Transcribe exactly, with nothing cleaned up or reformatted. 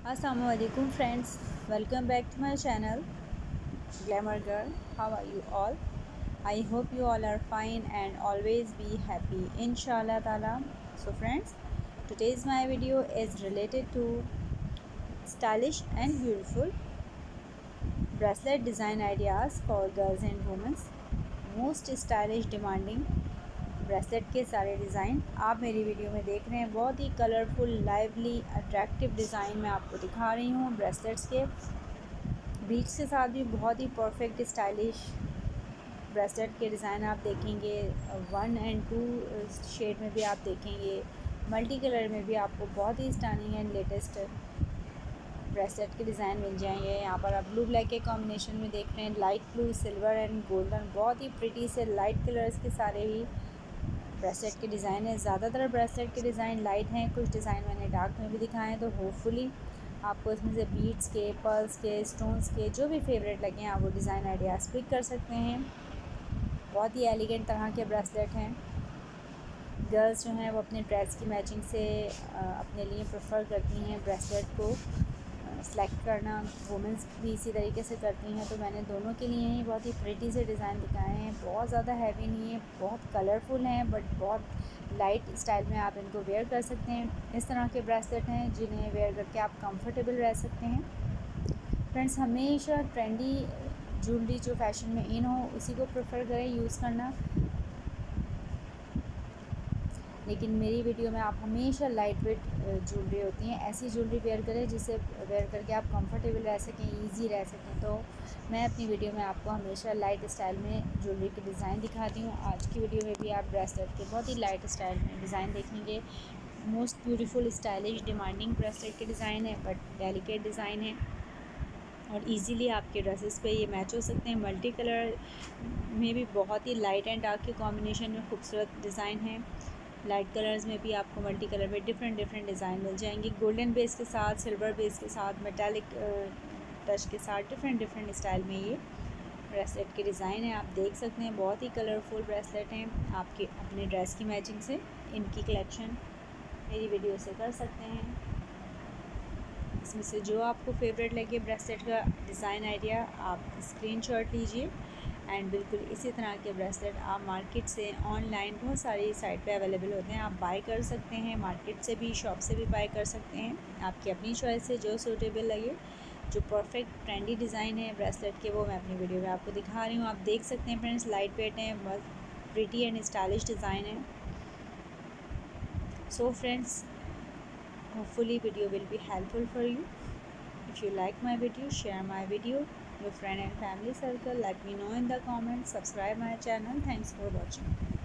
Assalamualaikum friends, welcome back to my channel Glamour Girl. How are you all? I hope you all are fine and always be happy inshallah taala. So friends, today's my video is related to stylish and beautiful bracelet design ideas for girls and women. Most stylish demanding bracelet के सारे design आप मेरी video में देख रहे हैं। बहुत ही कलरफुल, लाइवली, अट्रैक्टिव डिज़ाइन मैं आपको दिखा रही हूँ। ब्रेसलेट्स के बीच के साथ भी बहुत ही परफेक्ट स्टाइलिश ब्रेसलेट के डिज़ाइन आप देखेंगे। वन एंड टू शेड में भी आप देखेंगे, मल्टी कलर में भी आपको बहुत ही स्टनिंग एंड लेटेस्ट ब्रेसलेट के डिज़ाइन मिल जाएंगे। यहाँ पर आप ब्लू ब्लैक के कॉम्बिनेशन में देख रहे हैं, light blue, silver and golden, बहुत ही प्रिटी से लाइट कलर्स के सारे ही ब्रेसलेट के डिज़ाइन है। ज़्यादातर ब्रेसलेट के डिज़ाइन लाइट हैं, कुछ डिज़ाइन मैंने डार्क में भी दिखाए हैं। तो होपफुली आपको इसमें से बीड्स के, पर्ल्स के, स्टोन्स के जो भी फेवरेट लगे हैं आप वो डिज़ाइन आइडियाज़ पिक कर सकते हैं। बहुत ही एलिगेंट तरह के ब्रेसलेट हैं। गर्ल्स जो हैं वो अपने ड्रेस की मैचिंग से अपने लिए प्रेफर करती हैं ब्रेसलेट को सेलेक्ट करना। वुमेंस भी इसी तरीके से करती हैं। तो मैंने दोनों के लिए ही बहुत ही प्रिटी से डिज़ाइन दिखाए हैं। बहुत ज़्यादा हैवी नहीं है, बहुत कलरफुल हैं, बट बहुत लाइट स्टाइल में आप इनको वेयर कर सकते हैं। इस तरह के ब्रेसलेट हैं जिन्हें वेयर करके आप कंफर्टेबल रह सकते हैं। फ्रेंड्स, हमेशा ट्रेंडी ज्वेलरी जो फैशन में इन हो उसी को प्रेफर करें यूज़ करना, लेकिन मेरी वीडियो में आप हमेशा लाइट वेट ज्वेलरी होती हैं ऐसी ज्वेलरी वेयर करें जिसे वेयर करके आप कंफर्टेबल रह सकें, इजी रह सकें। तो मैं अपनी वीडियो में आपको हमेशा लाइट स्टाइल में ज्वेलरी के डिज़ाइन दिखाती हूँ। आज की वीडियो में भी आप ब्रेसलेट के बहुत ही लाइट स्टाइल में डिज़ाइन देखेंगे। Most beautiful, stylish, demanding bracelet के डिज़ाइन है, बट डेलिकेट डिज़ाइन है और इजीली आपके ड्रेसेस पे ये मैच हो सकते हैं। मल्टी कलर में भी बहुत ही लाइट एंड डार्क के कॉम्बिनेशन में खूबसूरत डिज़ाइन है। लाइट कलर्स में भी आपको मल्टी कलर में डिफरेंट डिफरेंट डिज़ाइन मिल जाएंगे। गोल्डन बेस के साथ, सिल्वर बेस के साथ, मेटालिक टच के साथ डिफरेंट डिफरेंट स्टाइल में ये ब्रेसलेट के डिज़ाइन है। आप देख सकते हैं बहुत ही कलरफुल ब्रेसलेट हैं। आपके अपने ड्रेस की मैचिंग से इनकी कलेक्शन मेरी वीडियो से कर सकते हैं। इसमें से जो आपको फेवरेट लगे ब्रेसलेट का डिज़ाइन आइडिया आप स्क्रीनशॉट लीजिए एंड बिल्कुल इसी तरह के ब्रेसलेट आप मार्केट से, ऑनलाइन बहुत सारी साइट पे अवेलेबल होते हैं, आप बाय कर सकते हैं। मार्केट से भी, शॉप से भी बाय कर सकते हैं। आपकी अपनी चॉइस से जो सूटेबल लगे, जो परफेक्ट ट्रेंडी डिज़ाइन है ब्रेसलेट के वो मैं अपनी वीडियो में आपको दिखा रही हूँ। आप देख सकते हैं फ्रेंड्स, लाइट वेट हैं, बहुत प्रिटी एंड स्टाइलिश डिज़ाइन है। So friends, hopefully video will be helpful for you. If you like my video, share my video, your friend and family circle. Let me know in the comments. Subscribe my channel. Thanks for watching.